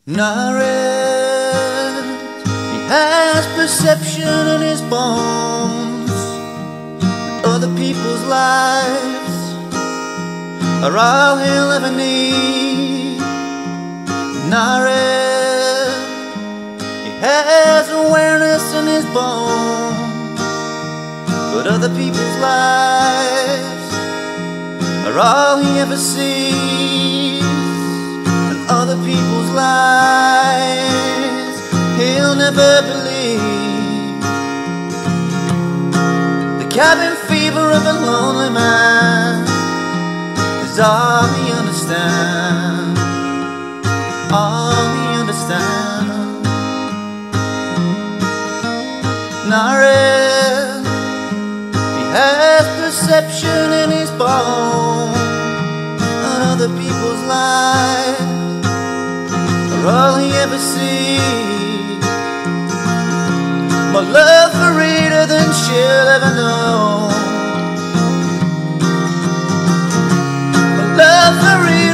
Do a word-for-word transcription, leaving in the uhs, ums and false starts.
Nared, he has perception in his bones. Other people's lives are all he'll ever need. Nared, he has awareness in his bones, but other people's lives are all he ever sees. Other people's lies he'll never believe. The cabin fever of a lonely man is all he understands. All he understands. Nared, he has perception in his bones, and other people's lives all he ever sees. More love for Rita than she'll ever know. More love for Rita